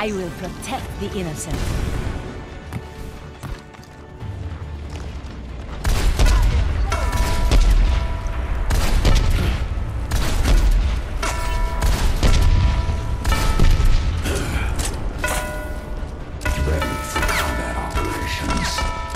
I will protect the innocent. Ready for combat operations.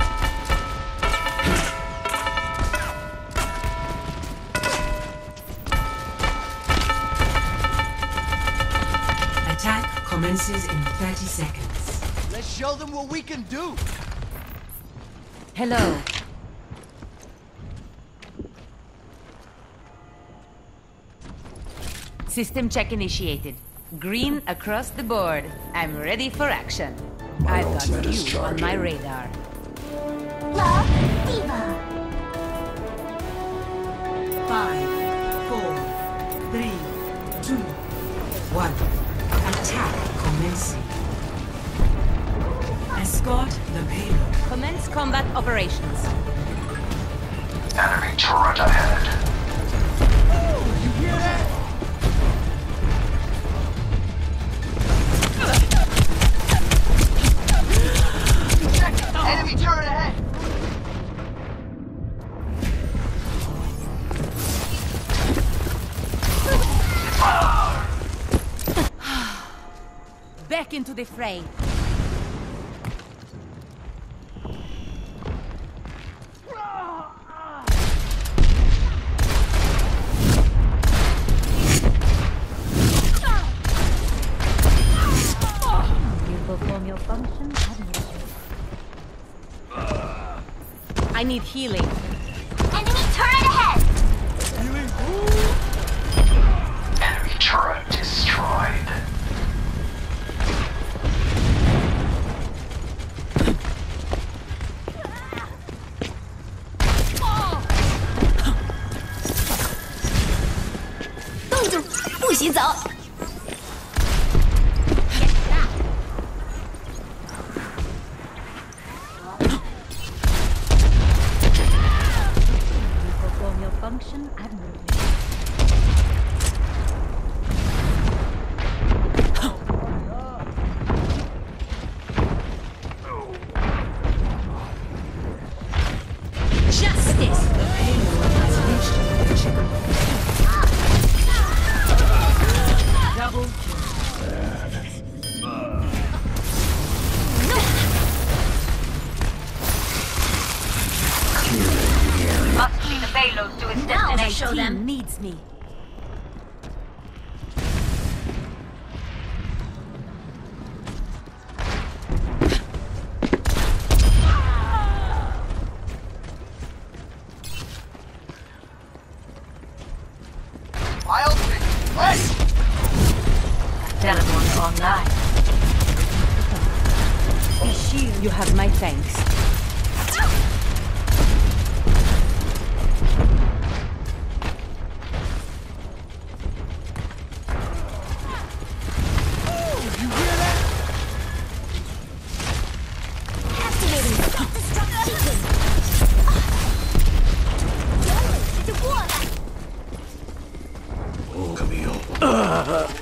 Attack commences in 30 seconds. Let's show them what we can do. Hello. System check initiated. Green across the board. I'm ready for action. My I've got ultimate is you on charging. my radar. Love Diva. 5, 4, 3, 2, 1. Attack commencing. Escort the payload. Commence combat operations. Enemy turret ahead. You hear that? Enemy turret ahead! Back into the fray. You perform your function admirably. I need healing. Enemy turret ahead. Enemy turret destroyed. You perform your function admirably. Justice! The payload has reached the checkpoint. Double kill. Must see the payload to its My destination. team needs me. I'll take it. Let's Teleport's online. Be shield. You have my thanks. you hear that? Activating self-destruct sequence. Camille.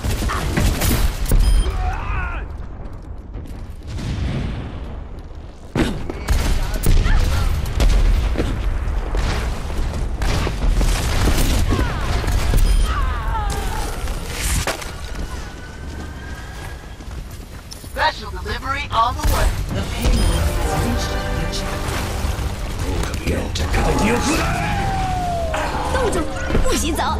Special delivery on the way. The payload has reached the checkpoint. Get to cover. 冻住，不许走。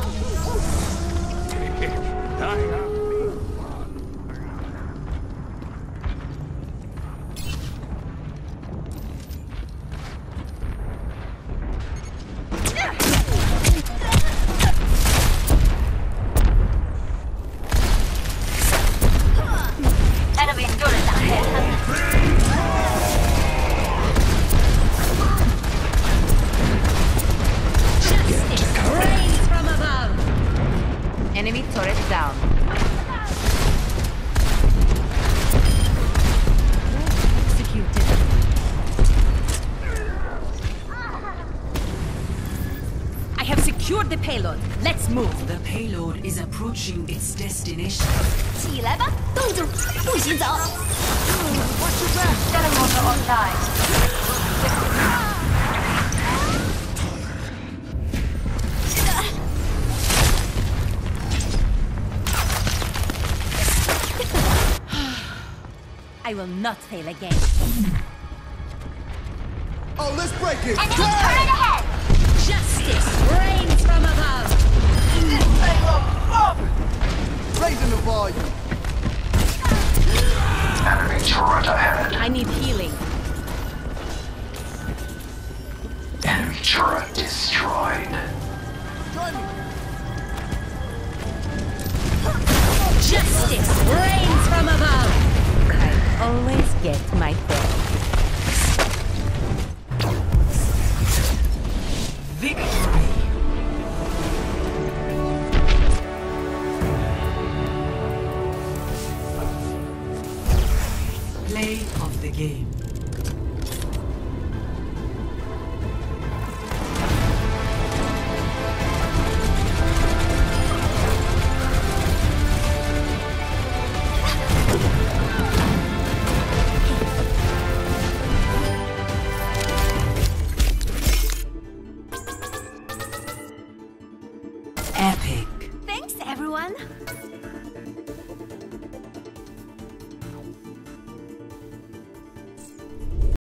Enemy turret ahead. Rain from above. Enemy turret down. Executed. I have secured the payload. Let's move. The payload is approaching its destination. 起来吧，动住，不许走！ Teleporter online. I will not fail again. Oh, let's break it! Enemy turret ahead. Justice reigns from above. This thing looks bumping! Raising the volume. Enemy turret ahead. I need healing. Enemy turret destroyed. Join me. Justice reigns from above. I always get my fill. Victory! Play of the game. Epic. Thanks, everyone.